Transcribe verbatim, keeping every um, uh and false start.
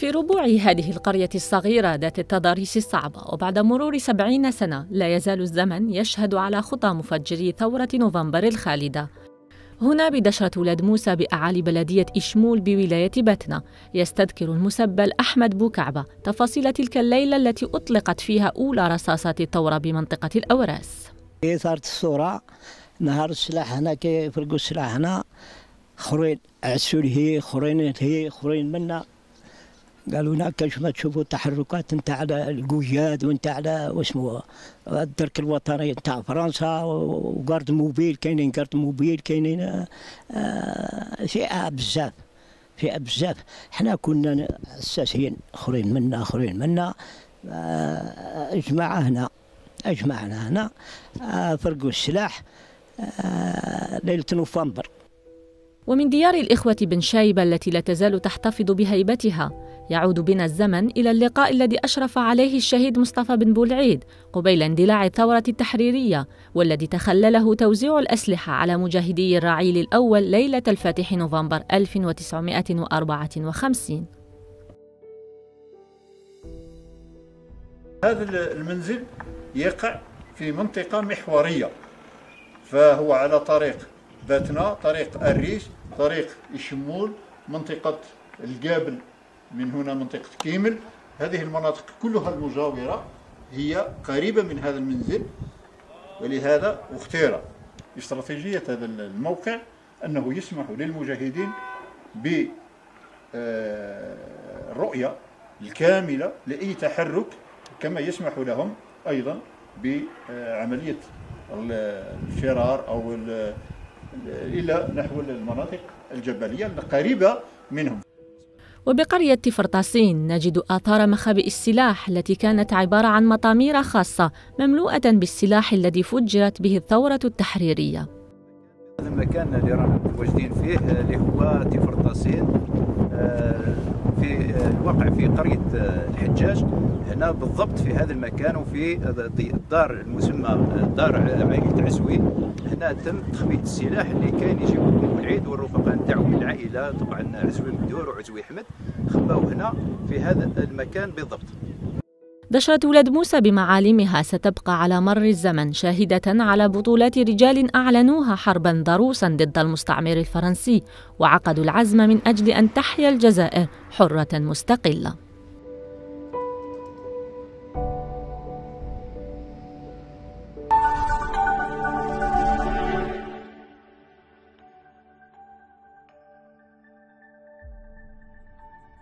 في ربوع هذه القرية الصغيرة ذات التضاريس الصعبة، وبعد مرور سبعين سنة لا يزال الزمن يشهد على خطى مفجري ثورة نوفمبر الخالدة. هنا بدشرة ولاد موسى بأعالي بلدية إشمول بولاية بتنا يستذكر المسبل أحمد بوكعبة تفاصيل تلك الليلة التي أطلقت فيها أولى رصاصات الثورة بمنطقة الأوراس. صارت الصورة نهار السلاح هنا كي يفرقوا السلاح هنا، خرين عسول هي خرين هي خرين منا قالوا لنا كاش ما تشوفوا التحركات نتاع على القوياد وانت على واسمه الدرك الوطني نتاع فرنسا وقارد موبيل، كاينين قارد موبيل كاينين فئة بزاف فئة بزاف. حنا كنا اساسيين اخرين منا اخرين منا اجمع هنا اجمعنا هنا فرقوا السلاح ليلة نوفمبر. ومن ديار الإخوة بن شايبة التي لا تزال تحتفظ بهيبتها يعود بنا الزمن إلى اللقاء الذي أشرف عليه الشهيد مصطفى بن بولعيد قبيل اندلاع الثورة التحريرية، والذي تخلله توزيع الأسلحة على مجاهدي الرعيل الأول ليلة الفاتح نوفمبر ألف وتسعمائة وأربعة وخمسين. هذا المنزل يقع في منطقة محورية، فهو على طريق باتنا، طريق الريش، طريق إشمول، منطقة القابل، من هنا منطقة كيمل. هذه المناطق كلها المجاورة هي قريبة من هذا المنزل، ولهذا اختير استراتيجية هذا الموقع أنه يسمح للمجاهدين بالرؤية الكاملة لأي تحرك، كما يسمح لهم أيضا بعملية الفرار أو إلى نحو المناطق الجبلية القريبة منهم. وبقرية فرطاسين نجد آثار مخابئ السلاح التي كانت عبارة عن مطامير خاصة مملوءة بالسلاح الذي فجرت به الثورة التحريرية. هذا المكان اللي رانا متواجدين فيه اللي هو تفرطاسين، في الواقع في قرية الحجاج، هنا بالضبط في هذا المكان وفي الدار المسمى دار عائلة عزوي. هنا تم تخميد السلاح اللي كان يجيبوا من العيد والرفقاء نتاعو من العائلة، طبعا عزوي مدور وعزوي احمد، خباو هنا في هذا المكان بالضبط. دشرة ولاد موسى بمعالمها ستبقى على مر الزمن شاهدة على بطولات رجال أعلنوها حرباً ضروساً ضد المستعمر الفرنسي، وعقدوا العزم من أجل أن تحيا الجزائر حرة مستقلة.